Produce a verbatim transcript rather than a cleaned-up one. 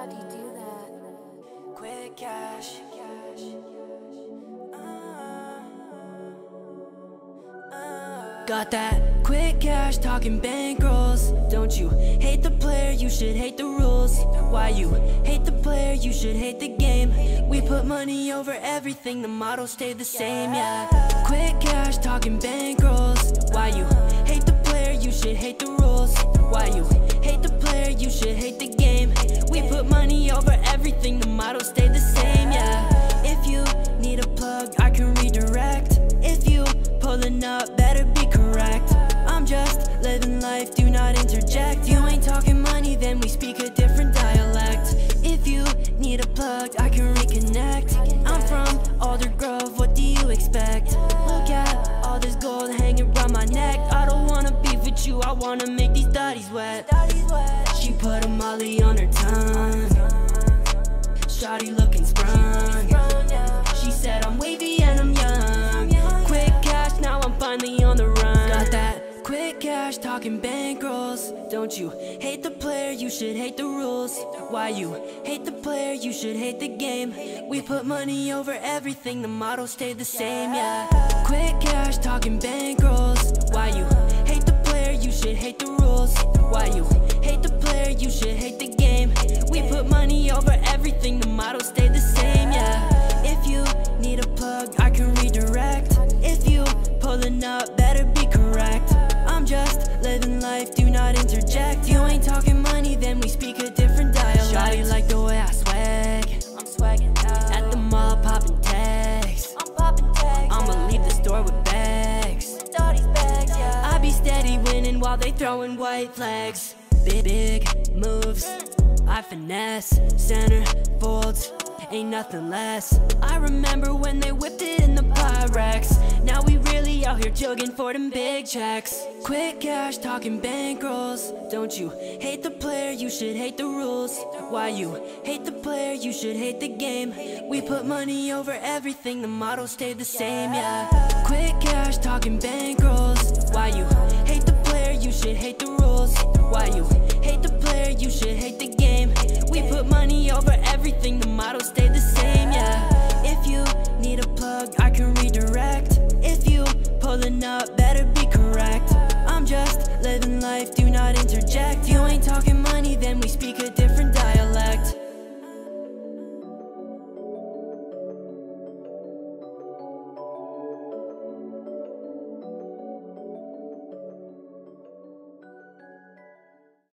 How do you do that? Quick cash. Got that quick cash, talking bankrolls. Don't you hate the player, you should hate the rules. Why you hate the player, you should hate the game. We put money over everything, the motto stayed the same, yeah. Quick cash, talking bankrolls. Why you hate the player, you should hate the rules. Why you hate the player, you should hate the game. We put money over everything, the motto stayed the same, yeah. If you need a plug, I can redirect. If you pulling up, better be correct. I'm just living life, do not interject. You ain't talking money, then we speak a different dialect. If you need a plug, I can reconnect. I'm from Alder Grove, what do you expect? Look at all this gold hanging around my neck. I don't wanna beef with you, I wanna make these daddies wet. She put a molly on her tongue, shawty looking sprung. She said I'm wavy and I'm young. Quick cash, now I'm finally on the run. Got that quick cash, talking bankrolls. Don't you hate the player, you should hate the rules. Why you hate the player, you should hate the game. We put money over everything, the motto stayed the same, yeah. Quick cash, talking bankrolls. Why you hate the player, you should hate the rules. Why you hate the player, you should hate the game. We put money over everything, the motto stayed the same, yeah. If you need a plug, I can redirect. If you pulling up, better be correct. I'm just living life, do not interject. You ain't talking money, then we speak a different dialect. Shawty like the way I swag, I'm swagging out. At the mall popping tags, I'm popping tags. I'ma leave the store with bags, bags, yeah. I be steady winning while they throwing white flags. Big, big moves, I finesse, center folds, ain't nothing less. I remember when they whipped it in the Pyrex. Now we really out here jugging for them big checks. Quick cash, talking bankrolls. Don't you hate the player, you should hate the rules. Why you hate the player, you should hate the game. We put money over everything, the motto stayed the same, yeah. Quick cash, talking bankrolls. Why you hate the player, you should hate the rules.